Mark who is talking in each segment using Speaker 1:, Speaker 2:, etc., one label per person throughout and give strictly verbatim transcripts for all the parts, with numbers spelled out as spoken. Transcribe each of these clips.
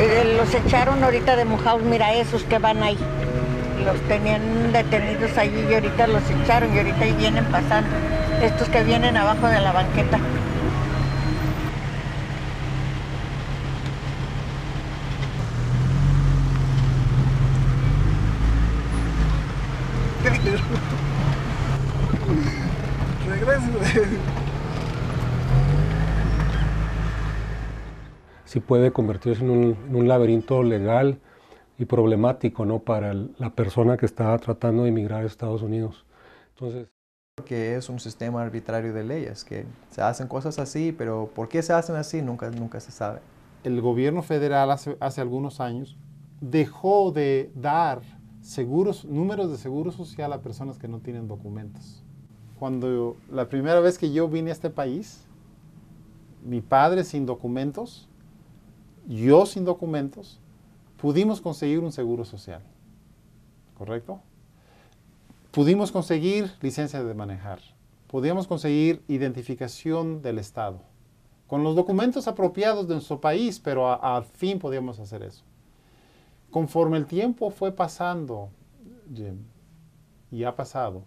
Speaker 1: Eh, los echaron ahorita de mojados, mira esos que van ahí. Los tenían detenidos allí y ahorita los echaron y ahorita ahí vienen pasando. Estos que vienen abajo de la banqueta.
Speaker 2: Sí puede convertirse en un, en un laberinto legal y problemático, ¿no?, para el, la persona que está tratando de emigrar a Estados Unidos. Entonces,
Speaker 3: que es un sistema arbitrario de leyes, que se hacen cosas así, pero ¿por qué se hacen así? Nunca, nunca se sabe.
Speaker 4: El gobierno federal hace, hace algunos años dejó de dar seguros, números de seguro social a personas que no tienen documentos. Cuando la primera vez que yo vine a este país, mi padre sin documentos, yo sin documentos, pudimos conseguir un seguro social, ¿correcto? Pudimos conseguir licencia de manejar, pudimos conseguir identificación del Estado, con los documentos apropiados de nuestro país, pero a- al fin podíamos hacer eso. Conforme el tiempo fue pasando, Jim, y ha pasado,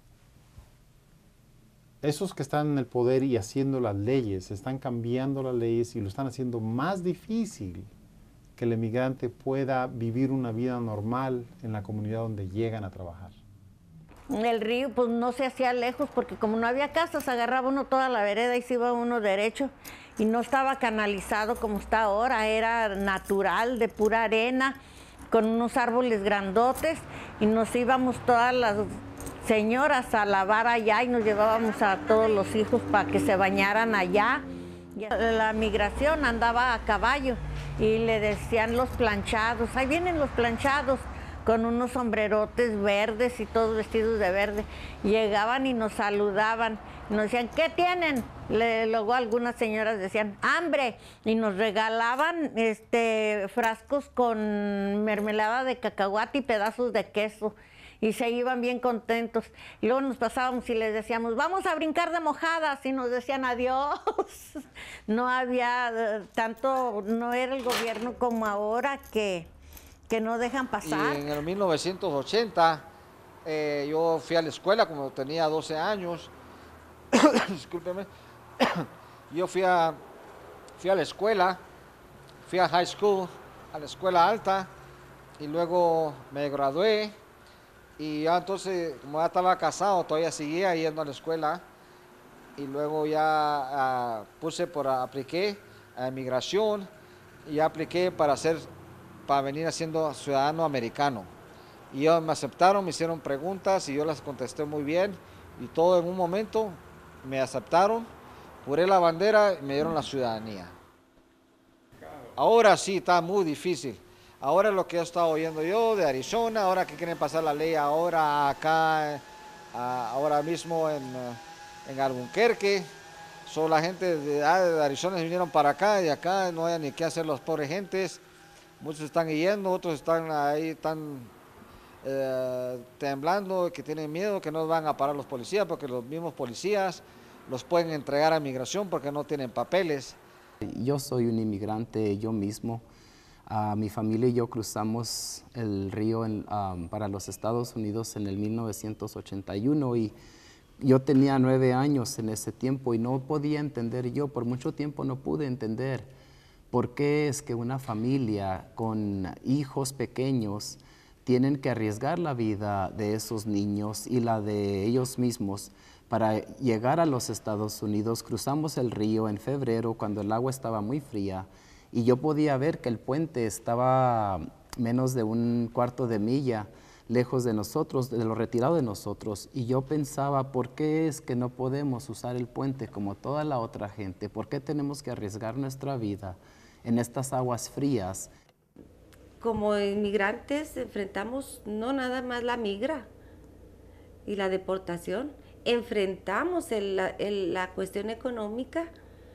Speaker 4: esos que están en el poder y haciendo las leyes, están cambiando las leyes y lo están haciendo más difícil que el emigrante pueda vivir una vida normal en la comunidad donde llegan a trabajar.
Speaker 1: El río pues no se hacía lejos porque como no había casas, agarraba uno toda la vereda y se iba uno derecho y no estaba canalizado como está ahora, era natural, de pura arena, con unos árboles grandotes y nos íbamos todas las señoras a lavar allá y nos llevábamos a todos los hijos para que se bañaran allá. La migración andaba a caballo y le decían los planchados, ahí vienen los planchados, con unos sombrerotes verdes y todos vestidos de verde. Llegaban y nos saludaban, nos decían, ¿qué tienen? Le, luego algunas señoras decían, hambre, y nos regalaban este, frascos con mermelada de cacahuate y pedazos de queso. Y se iban bien contentos. Y luego nos pasábamos y les decíamos, vamos a brincar de mojadas, y nos decían adiós. No había eh, tanto, no era el gobierno como ahora que, que no dejan pasar.
Speaker 5: Y en el mil novecientos ochenta eh, yo fui a la escuela cuando tenía doce años. Discúlpeme. Yo fui a, fui a la escuela, fui a high school, a la escuela alta, y luego me gradué. Y ya entonces, como ya estaba casado, todavía seguía yendo a la escuela. Y luego ya uh, puse por, apliqué a inmigración y ya apliqué para hacer, para venir siendo ciudadano americano. Y ellos me aceptaron, me hicieron preguntas y yo las contesté muy bien. Y todo en un momento me aceptaron, juré la bandera y me dieron la ciudadanía. Ahora sí, está muy difícil. Ahora lo que he estado oyendo yo de Arizona, ahora que quieren pasar la ley ahora acá, ahora mismo en, en Albuquerque, son la gente de, de Arizona vinieron para acá y acá no hay ni qué hacer los pobres gentes. Muchos están yendo, otros están ahí, están eh, temblando, que tienen miedo, que no van a parar los policías porque los mismos policías los pueden entregar a migración porque no tienen papeles.
Speaker 6: Yo soy un inmigrante yo mismo. Uh, mi familia y yo cruzamos el río en, um, para los Estados Unidos en el mil novecientos ochenta y uno y yo tenía nueve años en ese tiempo y no podía entender, yo por mucho tiempo no pude entender por qué es que una familia con hijos pequeños tienen que arriesgar la vida de esos niños y la de ellos mismos para llegar a los Estados Unidos. Cruzamos el río en febrero cuando el agua estaba muy fría. Y yo podía ver que el puente estaba menos de un cuarto de milla lejos de nosotros, de lo retirado de nosotros. Y yo pensaba, ¿por qué es que no podemos usar el puente como toda la otra gente? ¿Por qué tenemos que arriesgar nuestra vida en estas aguas frías?
Speaker 7: Como inmigrantes enfrentamos no nada más la migra y la deportación, enfrentamos el, el, la cuestión económica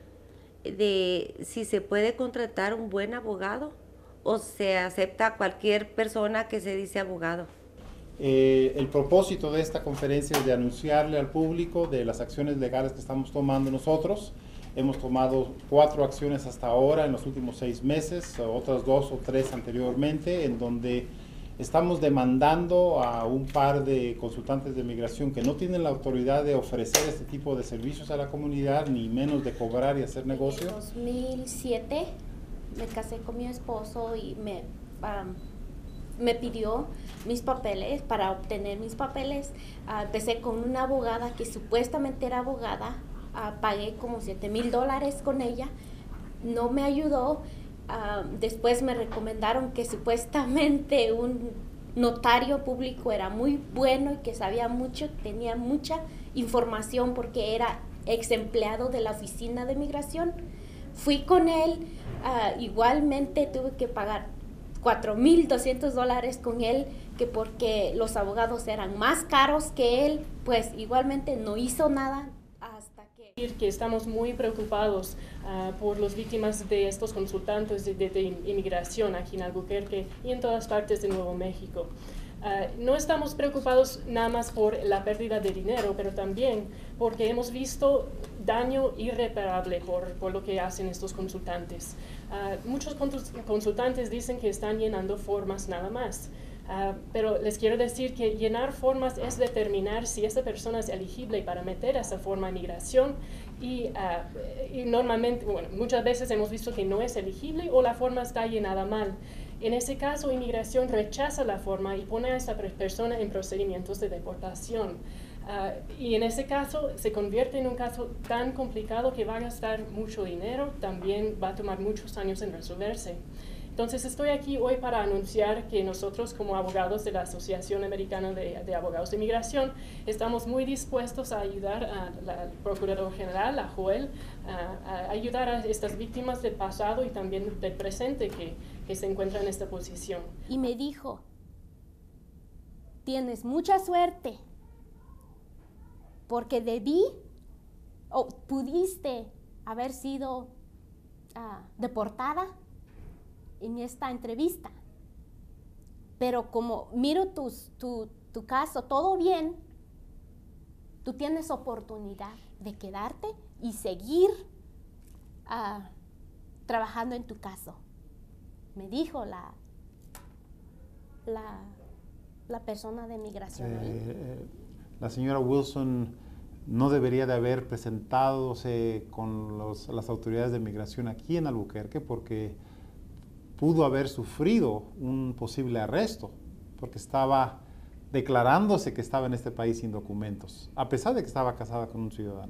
Speaker 7: de si se puede contratar un buen abogado o se acepta a cualquier persona que se dice abogado.
Speaker 4: Eh, el propósito de esta conferencia es de anunciarle al público de las acciones legales que estamos tomando nosotros Hemos tomado cuatro acciones hasta ahora en los últimos seis meses, otras dos o tres anteriormente, en donde estamos demandando a un par de consultantes de migración que no tienen la autoridad de ofrecer este tipo de servicios a la comunidad, ni menos de cobrar y hacer negocio.
Speaker 8: En dos mil siete me casé con mi esposo y me, um, me pidió mis papeles. Para obtener mis papeles, uh, empecé con una abogada que supuestamente era abogada. Uh, pagué como siete mil dólares con ella. No me ayudó. Uh, después me recomendaron que supuestamente un notario público era muy bueno y que sabía mucho, tenía mucha información porque era ex empleado de la oficina de migración. Fui con él, uh, igualmente tuve que pagar cuatro mil doscientos dólares con él, que porque los abogados eran más caros que él, pues igualmente no hizo nada.
Speaker 9: Que estamos muy preocupados uh, por las víctimas de estos consultantes de, de, de inmigración aquí en Albuquerque y en todas partes de Nuevo México. Uh, no estamos preocupados nada más por la pérdida de dinero, pero también porque hemos visto daño irreparable por, por lo que hacen estos consultantes. Uh, muchos consultantes dicen que están llenando formas nada más. Uh, pero les quiero decir que llenar formas es determinar si esa persona es elegible para meter esa forma de migración y, uh, y normalmente, bueno, muchas veces hemos visto que no es elegible o la forma está llenada mal. En ese caso, inmigración rechaza la forma y pone a esa persona en procedimientos de deportación. Uh, y en ese caso se convierte en un caso tan complicado que va a gastar mucho dinero, también va a tomar muchos años en resolverse. Entonces estoy aquí hoy para anunciar que nosotros como abogados de la Asociación Americana de, de Abogados de Inmigración estamos muy dispuestos a ayudar al Procurador General, a Joel, a, a ayudar a estas víctimas del pasado y también del presente que, que se encuentran en esta posición.
Speaker 8: Y me dijo, tienes mucha suerte porque debí o pudiste haber sido uh, deportada en esta entrevista, pero como miro tus, tu, tu caso, todo bien, tú tienes oportunidad de quedarte y seguir uh, trabajando en tu caso, me dijo la, la, la persona de migración.
Speaker 4: Eh, la señora Wilson no debería de haber presentadose con los, las autoridades de migración aquí en Albuquerque porque pudo haber sufrido un posible arresto porque estaba declarándose que estaba en este país sin documentos, a pesar de que estaba casada con un ciudadano.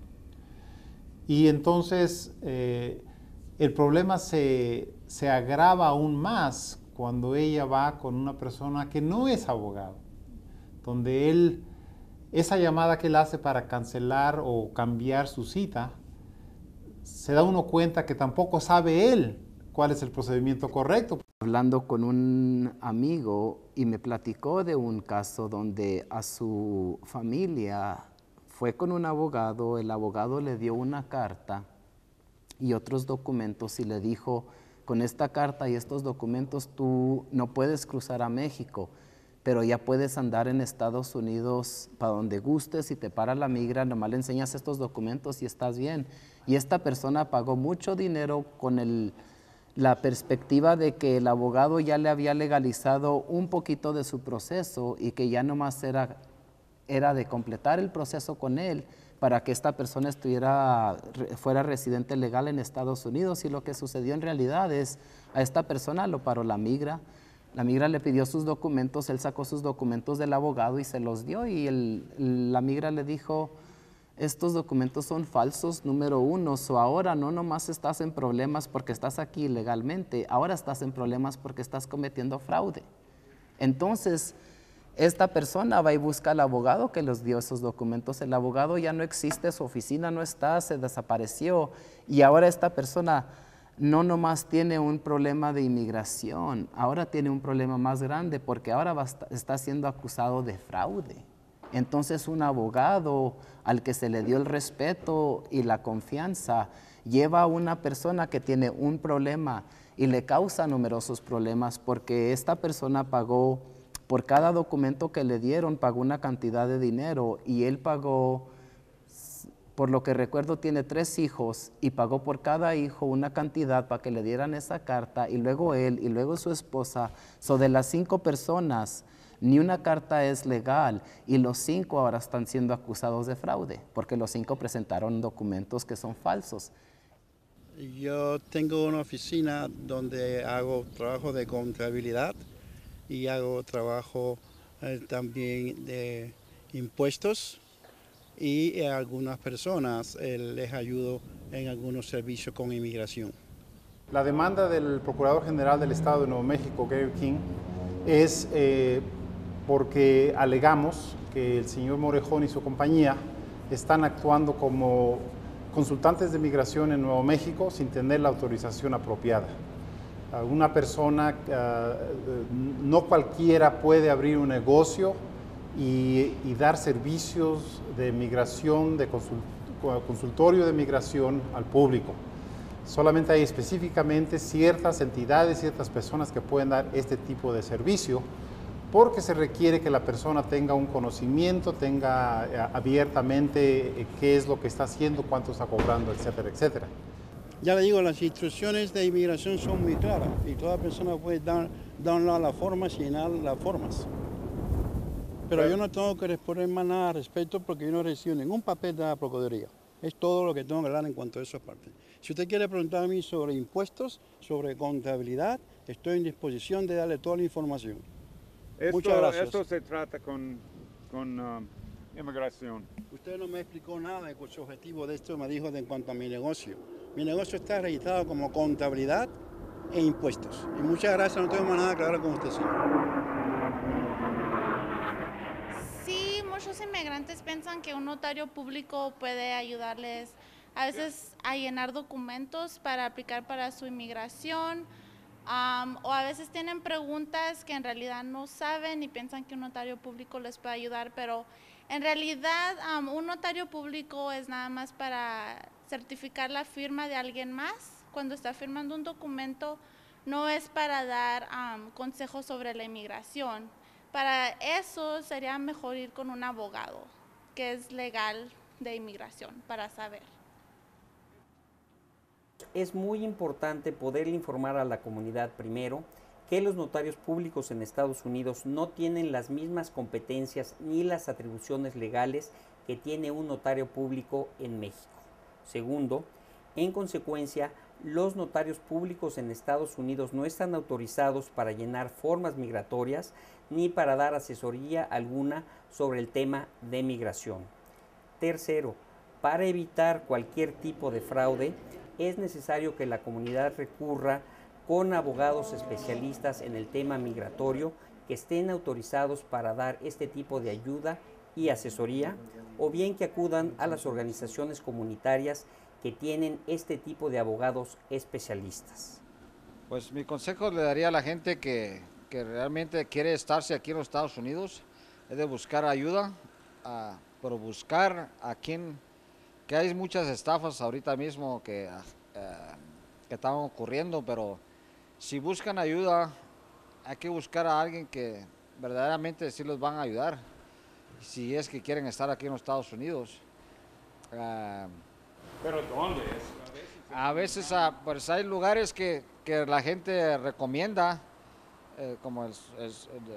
Speaker 4: Y entonces eh, el problema se, se agrava aún más cuando ella va con una persona que no es abogado, donde él, esa llamada que él hace para cancelar o cambiar su cita, se da uno cuenta que tampoco sabe él cuál es el procedimiento correcto.
Speaker 6: Hablando con un amigo y me platicó de un caso donde a su familia fue con un abogado, el abogado le dio una carta y otros documentos y le dijo, con esta carta y estos documentos tú no puedes cruzar a México, pero ya puedes andar en Estados Unidos para donde gustes, y te para la migra, nomás le enseñas estos documentos y estás bien. Y esta persona pagó mucho dinero con el la perspectiva de que el abogado ya le había legalizado un poquito de su proceso y que ya nomás era, era de completar el proceso con él para que esta persona estuviera, fuera residente legal en Estados Unidos. Y lo que sucedió en realidad es, a esta persona lo paró la migra, la migra le pidió sus documentos, él sacó sus documentos del abogado y se los dio, y el, la migra le dijo, estos documentos son falsos, número uno, o ahora no nomás estás en problemas porque estás aquí ilegalmente, ahora estás en problemas porque estás cometiendo fraude. Entonces, esta persona va y busca al abogado que les dio esos documentos, el abogado ya no existe, su oficina no está, se desapareció, y ahora esta persona no nomás tiene un problema de inmigración, ahora tiene un problema más grande porque ahora va, está siendo acusado de fraude. Entonces un abogado al que se le dio el respeto y la confianza lleva a una persona que tiene un problema y le causa numerosos problemas porque esta persona pagó, por cada documento que le dieron, pagó una cantidad de dinero y él pagó por lo que recuerdo tiene tres hijos y pagó por cada hijo una cantidad para que le dieran esa carta, y luego él y luego su esposa. So, de las cinco personas, ni una carta es legal, y los cinco ahora están siendo acusados de fraude, porque los cinco presentaron documentos que son falsos.
Speaker 10: Yo tengo una oficina donde hago trabajo de contabilidad y hago trabajo eh, también de impuestos, y a algunas personas eh, les ayudo en algunos servicios con inmigración.
Speaker 4: La demanda del Procurador General del Estado de Nuevo México, Gary King, es eh, porque alegamos que el señor Morejón y su compañía están actuando como consultantes de migración en Nuevo México sin tener la autorización apropiada. Una persona, uh, no cualquiera puede abrir un negocio y, y dar servicios de migración, de consult, consultorio de migración al público. Solamente hay específicamente ciertas entidades, ciertas personas que pueden dar este tipo de servicio, porque se requiere que la persona tenga un conocimiento, tenga eh, abiertamente eh, qué es lo que está haciendo, cuánto está cobrando, etcétera, etcétera.
Speaker 10: Ya le digo, las instrucciones de inmigración son muy claras y toda persona puede dar, download las formas y llenar las formas. Pero, Pero yo no tengo que responder más nada al respecto porque yo no recibo ningún papel de la Procuraduría. Es todo lo que tengo que hablar en cuanto a esa parte. Si usted quiere preguntar a mí sobre impuestos, sobre contabilidad, estoy en disposición de darle toda la información.
Speaker 11: Esto,
Speaker 10: Muchas gracias.
Speaker 11: Esto se trata con, con um, inmigración.
Speaker 10: Usted no me explicó nada de su objetivo de esto, me dijo de en cuanto a mi negocio. Mi negocio está registrado como contabilidad e impuestos. Y muchas gracias, no tengo más nada que hablar con usted, señor.
Speaker 12: Sí, muchos inmigrantes piensan que un notario público puede ayudarles a veces a llenar documentos para aplicar para su inmigración. Um, o a veces tienen preguntas que en realidad no saben y piensan que un notario público les puede ayudar, pero en realidad um, un notario público es nada más para certificar la firma de alguien más. Cuando está firmando un documento no es para dar um, consejos sobre la inmigración. Para eso sería mejor ir con un abogado que es legal de inmigración para saber.
Speaker 13: Es muy importante poder informar a la comunidad primero que los notarios públicos en Estados Unidos no tienen las mismas competencias ni las atribuciones legales que tiene un notario público en México. Segundo, en consecuencia, los notarios públicos en Estados Unidos no están autorizados para llenar formas migratorias ni para dar asesoría alguna sobre el tema de migración. Tercero, para evitar cualquier tipo de fraude, es necesario que la comunidad recurra con abogados especialistas en el tema migratorio que estén autorizados para dar este tipo de ayuda y asesoría, o bien que acudan a las organizaciones comunitarias que tienen este tipo de abogados especialistas.
Speaker 5: Pues mi consejo le daría a la gente que, que realmente quiere estarse aquí en los Estados Unidos, es de buscar ayuda, uh, pero buscar a quien... que hay muchas estafas ahorita mismo que, uh, que están ocurriendo, pero si buscan ayuda, hay que buscar a alguien que verdaderamente sí los van a ayudar, si es que quieren estar aquí en los Estados Unidos. Uh,
Speaker 11: ¿Pero dónde es?
Speaker 5: A veces, a veces uh, pues hay lugares que, que la gente recomienda, eh, como el, el,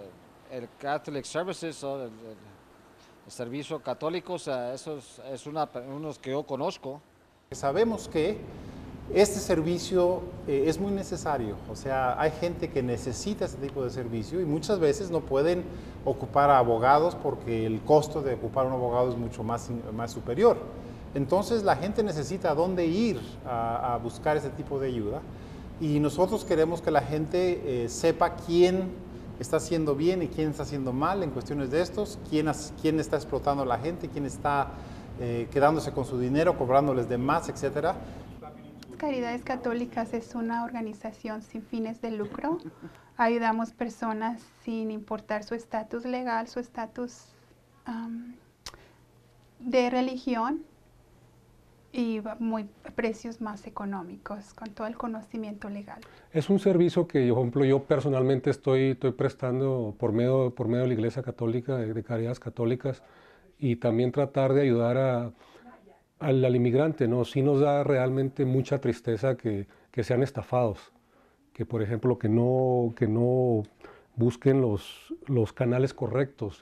Speaker 5: el Catholic Services o el, el El servicio católico, o sea, eso es, es una, unos que yo conozco.
Speaker 4: Sabemos que este servicio eh, es muy necesario, o sea, hay gente que necesita este tipo de servicio y muchas veces no pueden ocupar a abogados porque el costo de ocupar un abogado es mucho más, más superior. Entonces la gente necesita a dónde ir a, a buscar ese tipo de ayuda y nosotros queremos que la gente eh, sepa quién está haciendo bien y quién está haciendo mal en cuestiones de estos, quién, quién está explotando a la gente, quién está eh, quedándose con su dinero, cobrándoles de más, etcétera.
Speaker 14: Caridades Católicas es una organización sin fines de lucro. Ayudamos personas sin importar su estatus legal, su estatus um, de religión y muy precios más económicos con todo el conocimiento legal.
Speaker 2: Es un servicio que, por ejemplo, yo personalmente estoy, estoy prestando por medio, por medio de la Iglesia Católica, de, de Caridades Católicas, y también tratar de ayudar a, al, al inmigrante, ¿no? Sí nos da realmente mucha tristeza que, que sean estafados, que por ejemplo que no, que no busquen los, los canales correctos,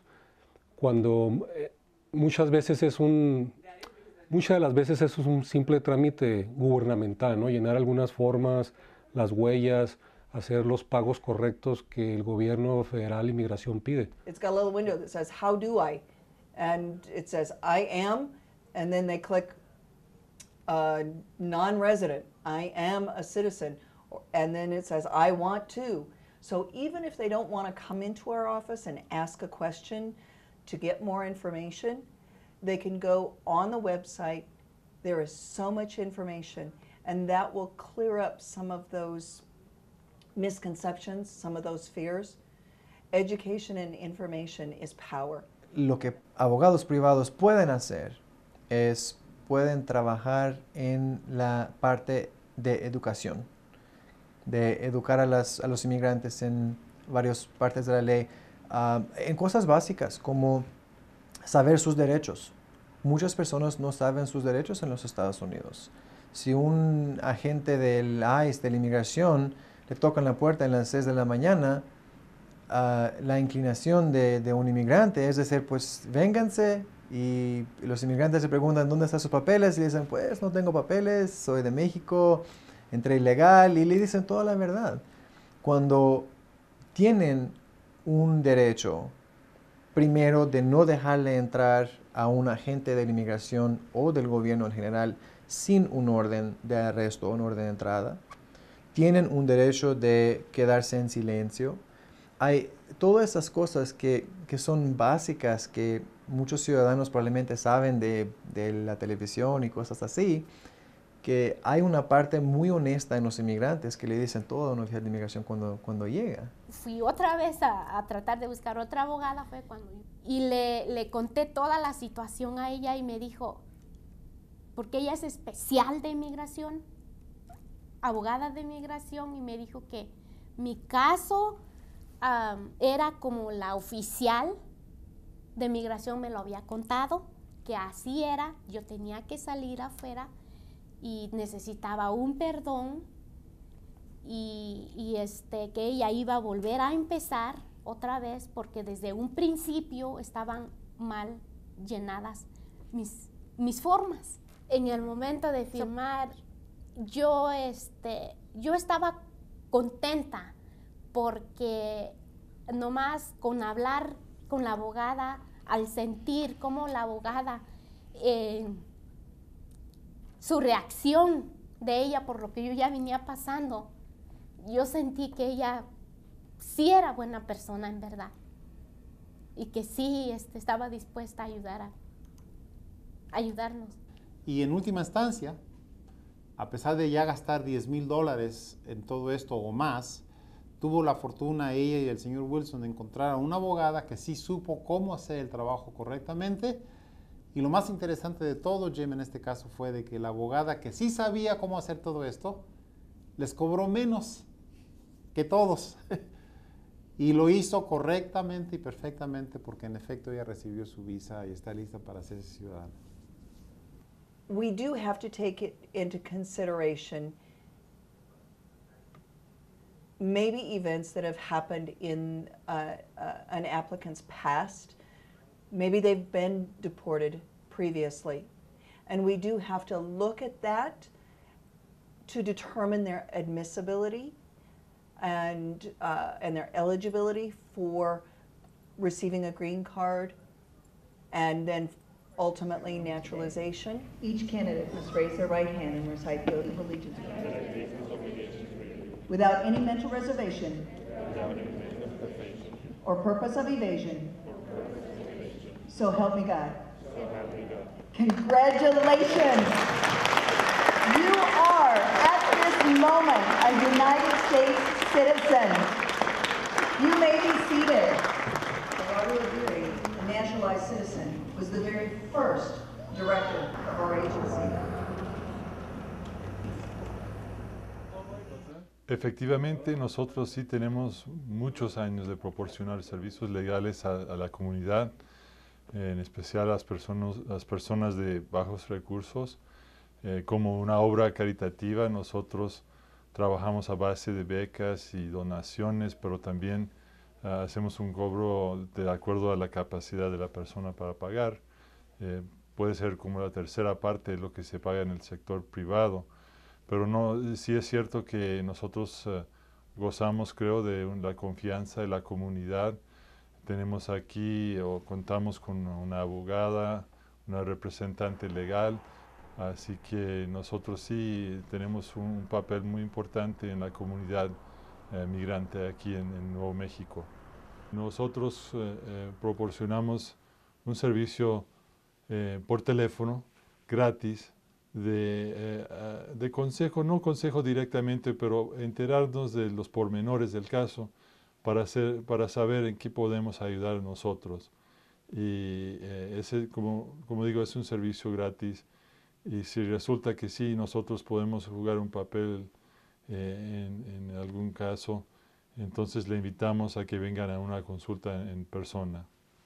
Speaker 2: cuando eh, muchas veces es un, muchas de las veces eso es un simple trámite gubernamental, ¿no? Llenar algunas formas, las huellas, hacer los pagos correctos que el gobierno federal de inmigración pide.
Speaker 15: It's got a little window that says, how do I? And it says, I am, and then they click uh, non-resident, I am a citizen, and then it says, I want to. So even if they don't want to come into our office and ask a question to get more information, they can go on the website. There is so much information, and that will clear up some of those misconceptions, some of those fears. Education and information is power.
Speaker 3: Lo que abogados privados pueden hacer es, pueden trabajar en la parte de educación, de educar a, las, a los inmigrantes en varias partes de la ley, uh, en cosas básicas como saber sus derechos. Muchas personas no saben sus derechos en los Estados Unidos. Si un agente del I C E, de la inmigración, le tocan la puerta a las seis de la mañana, uh, la inclinación de, de un inmigrante es decir, pues vénganse, y los inmigrantes se preguntan dónde están sus papeles y dicen, pues no tengo papeles, soy de México, entré ilegal, y le dicen toda la verdad. Cuando tienen un derecho, primero, de no dejarle entrar a un agente de la inmigración o del gobierno en general sin un orden de arresto o un orden de entrada, tienen un derecho de quedarse en silencio. Hay todas esas cosas que, que son básicas, que muchos ciudadanos probablemente saben de, de la televisión y cosas así, que hay una parte muy honesta en los inmigrantes que le dicen todo a un oficial de inmigración cuando, cuando llega.
Speaker 8: Fui otra vez a, a tratar de buscar otra abogada, fue cuando... Y le, le conté toda la situación a ella y me dijo, porque ella es especial de inmigración, abogada de inmigración, y me dijo que mi caso um, era como la oficial de inmigración me lo había contado, que así era, yo tenía que salir afuera y necesitaba un perdón y, y este, que ella iba a volver a empezar otra vez porque desde un principio estaban mal llenadas mis, mis formas. En el momento de firmar, yo, este, yo estaba contenta porque nomás con hablar con la abogada, al sentir cómo la abogada, eh, su reacción de ella por lo que yo ya venía pasando, yo sentí que ella sí era buena persona en verdad y que sí este, estaba dispuesta a ayudar a, a ayudarnos.
Speaker 4: Y en última instancia, a pesar de ya gastar diez mil dólares en todo esto o más, tuvo la fortuna ella y el señor Wilson de encontrar a una abogada que sí supo cómo hacer el trabajo correctamente. Y lo más interesante de todo, Jim, en este caso fue de que la abogada que sí sabía cómo hacer todo esto, les cobró menos que todos. Y lo hizo correctamente y perfectamente porque en efecto ella recibió su visa y está lista para ser ciudadana.
Speaker 15: We do have to take it into consideration maybe events that have happened in uh, uh, an applicant's past. Maybe they've been deported previously. And we do have to look at that to determine their admissibility and, uh, and their eligibility for receiving a green card and then ultimately naturalization. Each candidate must raise their right hand and recite the oath of allegiance. Without any mental reservation or purpose of evasion. So help me God. Congratulations! You are, at this moment, a United States citizen. You may be seated. Barbara Aguirre, a naturalized citizen, was the very first director of our agency.
Speaker 16: Efectivamente, nosotros sí tenemos muchos años de proporcionar servicios legales a, a la comunidad, en especial las personas, las personas de bajos recursos. Eh, como una obra caritativa, nosotros trabajamos a base de becas y donaciones, pero también uh, hacemos un cobro de acuerdo a la capacidad de la persona para pagar. Eh, puede ser como la tercera parte de lo que se paga en el sector privado, pero no, sí es cierto que nosotros uh, gozamos, creo, de un, la confianza de la comunidad. Tenemos aquí o contamos con una abogada, una representante legal, así que nosotros sí tenemos un, un papel muy importante en la comunidad eh, migrante aquí en, en Nuevo México. Nosotros eh, eh, proporcionamos un servicio eh, por teléfono gratis de, eh, de consejo, no consejo directamente, pero enterarnos de los pormenores del caso para, hacer, para saber en qué podemos ayudar nosotros. Y eh, ese, como, como digo, es un servicio gratis. Y si resulta que sí, nosotros podemos jugar un papel eh, en, en algún caso, entonces le invitamos a que vengan a una consulta en, en persona.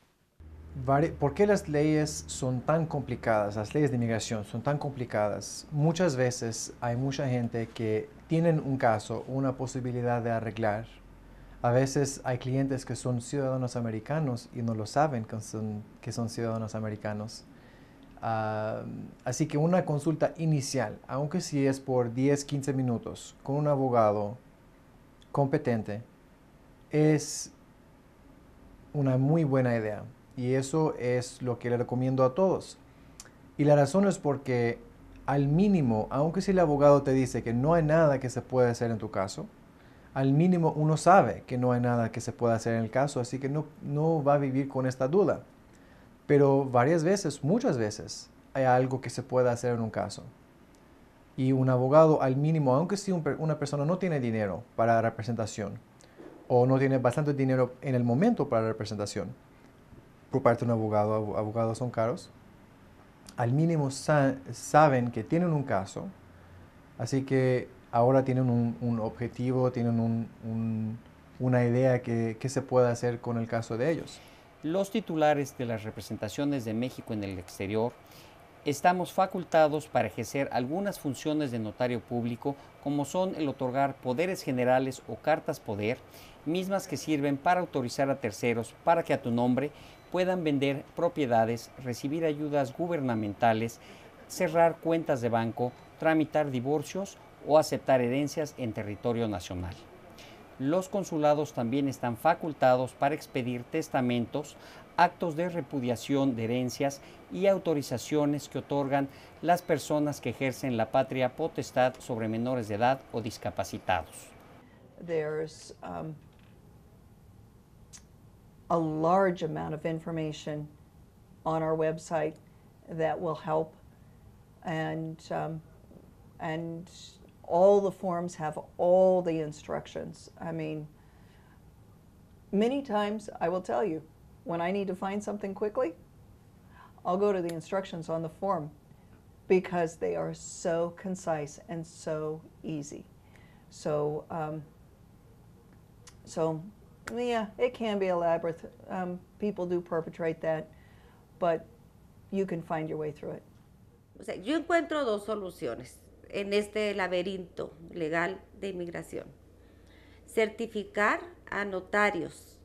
Speaker 3: ¿Por qué las leyes son tan complicadas? Las leyes de inmigración son tan complicadas. Muchas veces hay mucha gente que tienen un caso, una posibilidad de arreglar. A veces hay clientes que son ciudadanos americanos y no lo saben que son, que son ciudadanos americanos. Uh, así que una consulta inicial, aunque si es por diez, quince minutos, con un abogado competente, es una muy buena idea. Y eso es lo que le recomiendo a todos. Y la razón es porque al mínimo, aunque si el abogado te dice que no hay nada que se pueda hacer en tu caso, al mínimo uno sabe que no hay nada que se pueda hacer en el caso, así que no, no va a vivir con esta duda. Pero varias veces, muchas veces, hay algo que se puede hacer en un caso. Y un abogado, al mínimo, aunque si un, una persona no tiene dinero para la representación, o no tiene bastante dinero en el momento para la representación, por parte de un abogado, abogados son caros, al mínimo sa saben que tienen un caso, así que ahora tienen un, un objetivo, tienen un, un, una idea que, que se puede hacer con el caso de ellos.
Speaker 13: Los titulares de las representaciones de México en el exterior estamos facultados para ejercer algunas funciones de notario público, como son el otorgar poderes generales o cartas poder, mismas que sirven para autorizar a terceros para que a tu nombre puedan vender propiedades, recibir ayudas gubernamentales, cerrar cuentas de banco, tramitar divorcios o aceptar herencias en territorio nacional. Los consulados también están facultados para expedir testamentos, actos de repudiación de herencias y autorizaciones que otorgan las personas que ejercen la patria potestad sobre menores de edad o discapacitados.
Speaker 15: There's um, a large amount of information on our website that will help, and um, and all the forms have all the instructions. I mean, many times I will tell you, when I need to find something quickly, I'll go to the instructions on the form because they are so concise and so easy. So, um, so yeah, it can be a labyrinth. Um, people do perpetrate that, but you can find your way through it.
Speaker 7: O sea, yo encuentro dos soluciones en este laberinto legal de inmigración. Certificar a notarios,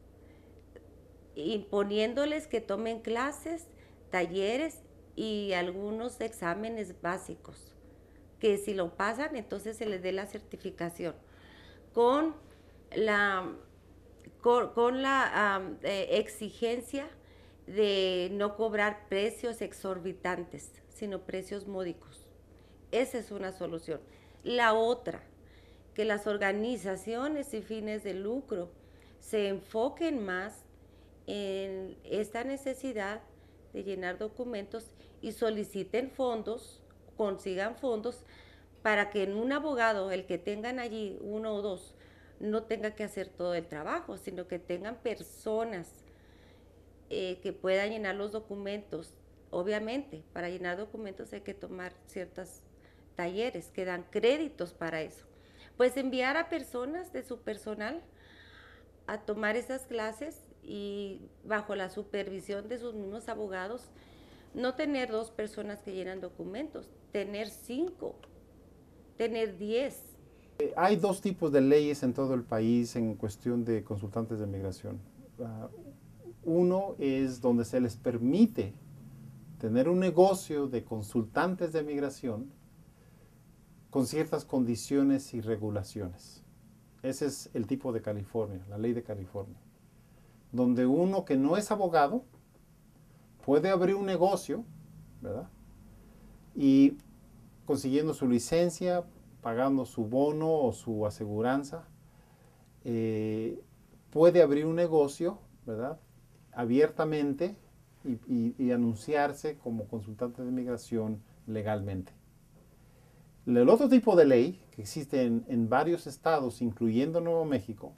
Speaker 7: imponiéndoles que tomen clases, talleres y algunos exámenes básicos, que si lo pasan, entonces se les dé la certificación, con la, con, con la um, eh, exigencia de no cobrar precios exorbitantes, sino precios módicos. Esa es una solución. La otra, que las organizaciones sin fines de lucro se enfoquen más en esta necesidad de llenar documentos y soliciten fondos, consigan fondos, para que en un abogado, el que tengan allí, uno o dos, no tenga que hacer todo el trabajo, sino que tengan personas eh, que puedan llenar los documentos. Obviamente, para llenar documentos hay que tomar ciertos talleres que dan créditos para eso. Pues enviar a personas de su personal a tomar esas clases y bajo la supervisión de sus mismos abogados, no tener dos personas que llenan documentos, tener cinco, tener diez.
Speaker 4: Eh, Hay dos tipos de leyes en todo el país en cuestión de consultantes de migración. Uh, uno es donde se les permite tener un negocio de consultantes de migración con ciertas condiciones y regulaciones. Ese es el tipo de California, la ley de California, donde uno que no es abogado puede abrir un negocio, ¿verdad? Y consiguiendo su licencia, pagando su bono o su aseguranza, eh, puede abrir un negocio, ¿verdad? Abiertamente y, y, y anunciarse como consultante de migración legalmente. El otro tipo de ley que existe en, en varios estados, incluyendo Nuevo México,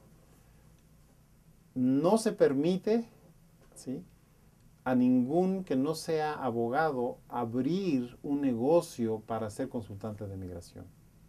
Speaker 4: no se permite, ¿sí?, a ningún que no sea abogado abrir un negocio para ser consultante de migración.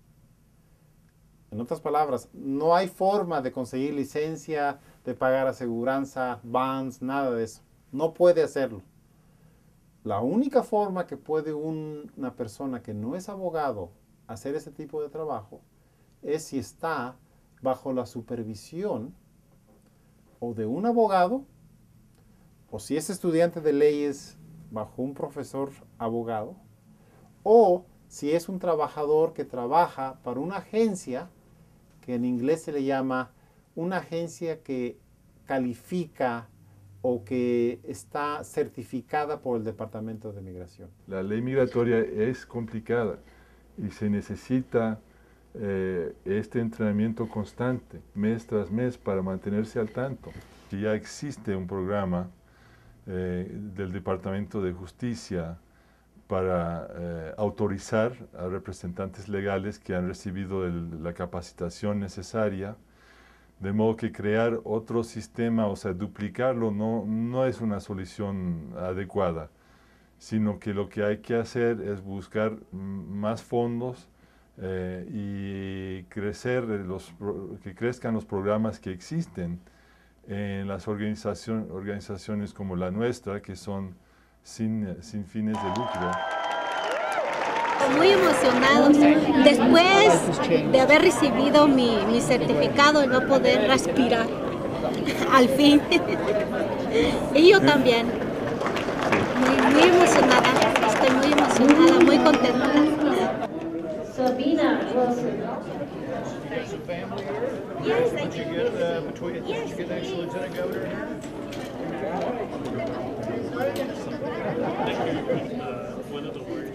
Speaker 4: En otras palabras, no hay forma de conseguir licencia, de pagar aseguranza, bonds, nada de eso. No puede hacerlo. La única forma que puede un, una persona que no es abogado hacer ese tipo de trabajo es si está bajo la supervisión o de un abogado, o si es estudiante de leyes bajo un profesor abogado, o si es un trabajador que trabaja para una agencia que en inglés se le llama una agencia que califica o que está certificada por el Departamento de Migración.
Speaker 16: La ley migratoria es complicada y se necesita eh, este entrenamiento constante, mes tras mes, para mantenerse al tanto. Ya existe un programa eh, del Departamento de Justicia para eh, autorizar a representantes legales que han recibido el, la capacitación necesaria, de modo que crear otro sistema, o sea, duplicarlo, no, no es una solución adecuada, sino que lo que hay que hacer es buscar más fondos eh, y crecer los, que crezcan los programas que existen en las organización, organizaciones como la nuestra, que son sin, sin fines de lucro.
Speaker 17: Muy emocionados después de haber recibido mi, mi certificado y no poder respirar al fin. Y yo también, muy, muy emocionada, estoy muy emocionada, muy contenta. Sabina Wilson. Yes, I
Speaker 18: Did you get uh, between? Did you get next to Lieutenant Governor? One of the words.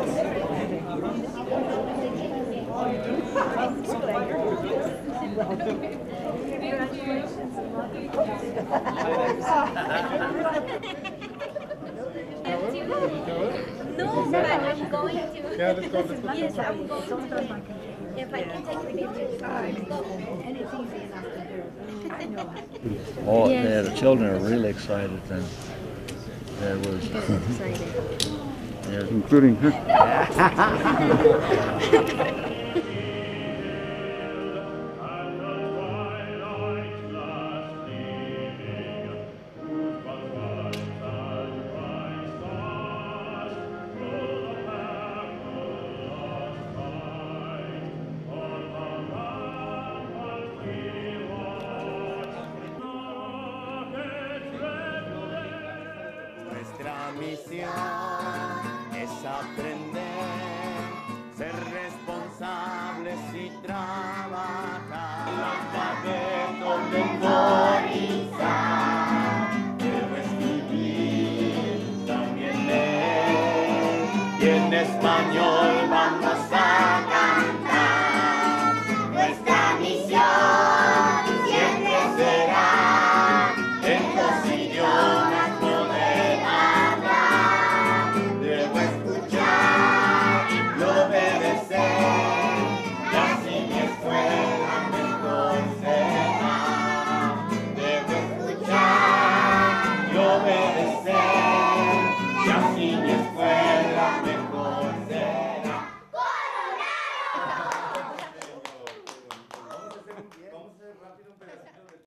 Speaker 17: No, but I'm going to.
Speaker 18: Yeah, let's go, let's go.
Speaker 17: Yes, I'm going to. If I can take your pictures.
Speaker 19: And it's easy enough to do.
Speaker 20: Oh,
Speaker 17: Yes.
Speaker 20: yeah, the children are really excited then. There was. Yeah.
Speaker 18: Including her.
Speaker 21: Nuestra misión es aprender, ser responsables y trabajar. El alfabeto memorizar, debo escribir, también leer, y en español vamos